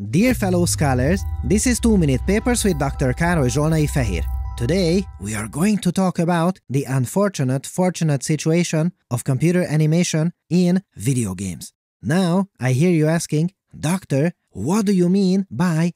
Dear fellow scholars, this is 2-Minute Papers with Dr. Károly Zsolnai Fehér. Today, we are going to talk about the fortunate situation of computer animation in video games. Now, I hear you asking, Doctor, what do you mean by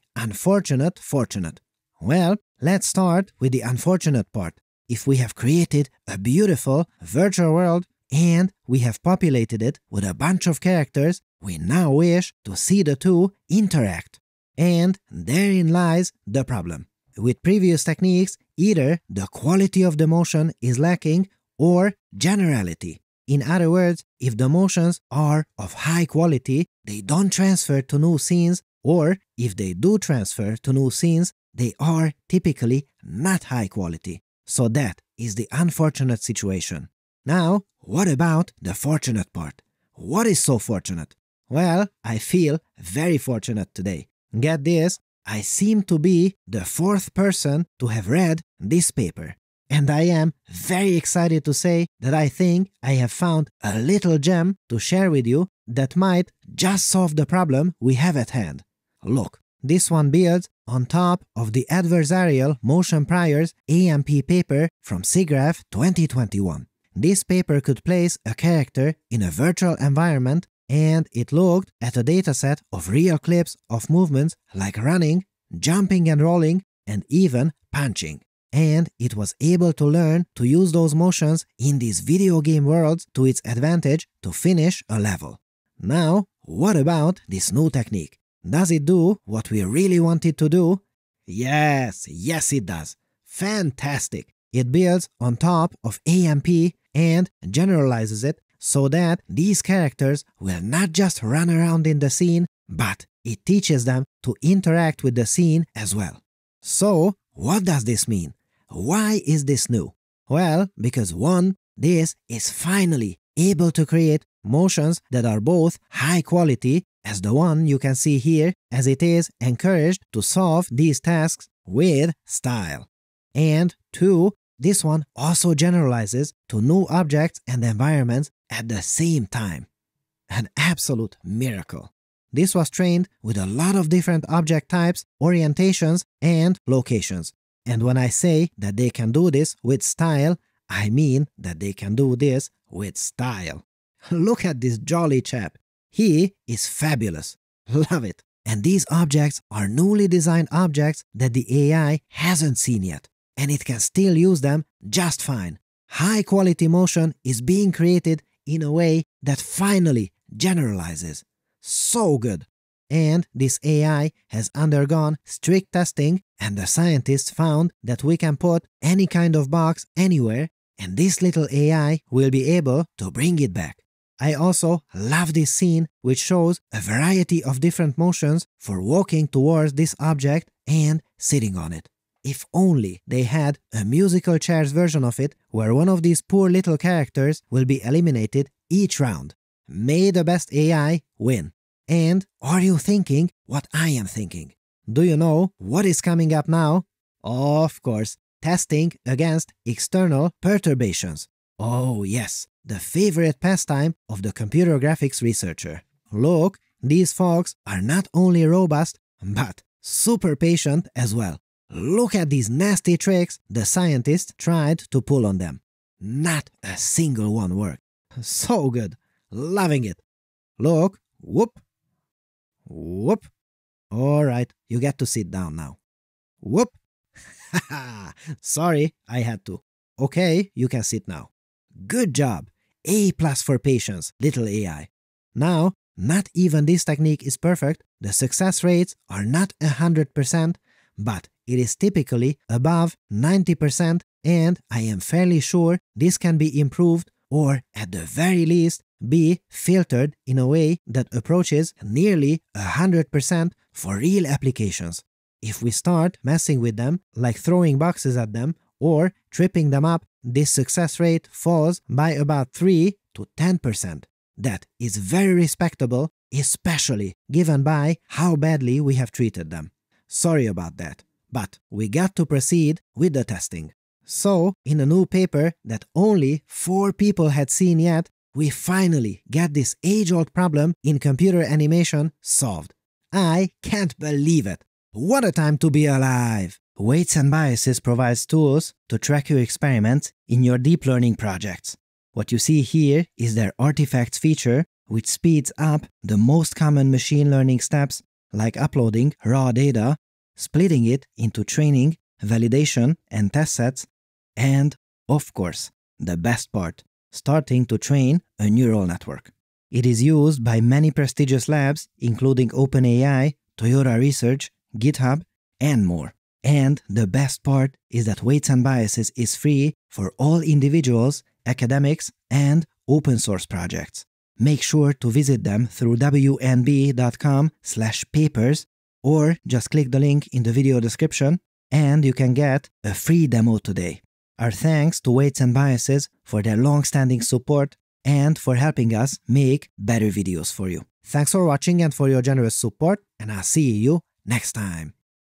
fortunate? Well, let's start with the unfortunate part. If we have created a beautiful virtual world and we have populated it with a bunch of characters, we now wish to see the two interact. And therein lies the problem. With previous techniques, either the quality of the motion is lacking or generality. In other words, if the motions are of high quality, they don't transfer to new scenes, or if they do transfer to new scenes, they are typically not high quality. So that is the unfortunate situation. Now, what about the fortunate part? What is so fortunate? Well, I feel very fortunate today. Get this, I seem to be the 4th person to have read this paper. And I am very excited to say that I think I have found a little gem to share with you that might just solve the problem we have at hand. Look, this one builds on top of the Adversarial Motion Priors AMP paper from SIGGRAPH 2021. This paper could place a character in a virtual environment, and it looked at a dataset of real clips of movements like running, jumping and rolling, and even punching. And it was able to learn to use those motions in these video game worlds to its advantage to finish a level. Now, what about this new technique? Does it do what we really want it to do? Yes it does. Fantastic! It builds on top of AMP and generalizes it so that these characters will not just run around in the scene, but it teaches them to interact with the scene as well. So, what does this mean? Why is this new? Well, because 1, this is finally able to create motions that are both high quality, as the one you can see here, as it is encouraged to solve these tasks with style. And 2, this one also generalizes to new objects and environments at the same time. An absolute miracle. This was trained with a lot of different object types, orientations, and locations. And when I say that they can do this with style, I mean that they can do this with style. Look at this jolly chap. He is fabulous. Love it. And these objects are newly designed objects that the AI hasn't seen yet, and it can still use them just fine. High quality motion is being created in a way that finally generalizes. So good! And this AI has undergone strict testing, and the scientists found that we can put any kind of box anywhere, and this little AI will be able to bring it back. I also love this scene, which shows a variety of different motions for walking towards this object and sitting on it. If only they had a musical chairs version of it, where one of these poor little characters will be eliminated each round. May the best AI win. And are you thinking what I am thinking? Do you know what is coming up now? Of course, testing against external perturbations. Oh yes, the favorite pastime of the computer graphics researcher. Look, these folks are not only robust, but super patient as well. Look at these nasty tricks the scientists tried to pull on them. Not a single one worked. So good. Loving it. Look. Whoop. Whoop. Alright, you get to sit down now. Whoop. Haha. Sorry, I had to. Okay, you can sit now. Good job. A+ for patience, little AI. Now, not even this technique is perfect. The success rates are not 100%, but it is typically above 90%, and I am fairly sure this can be improved, or at the very least be filtered in a way that approaches nearly 100% for real applications. If we start messing with them, like throwing boxes at them or tripping them up, this success rate falls by about 3 to 10%. That is very respectable, especially given by how badly we have treated them. Sorry about that, but we got to proceed with the testing. So, in a new paper that only 4 people had seen yet, we finally get this age-old problem in computer animation solved. I can't believe it! What a time to be alive! Weights and Biases provides tools to track your experiments in your deep learning projects. What you see here is their artifacts feature, which speeds up the most common machine learning steps like uploading raw data, splitting it into training, validation, and test sets, and, of course, the best part, starting to train a neural network. It is used by many prestigious labs, including OpenAI, Toyota Research, GitHub, and more. And the best part is that Weights and Biases is free for all individuals, academics, and open source projects. Make sure to visit them through wnb.com/papers or just click the link in the video description and you can get a free demo today. Our thanks to Weights and Biases for their long-standing support and for helping us make better videos for you. Thanks for watching and for your generous support, and I'll see you next time.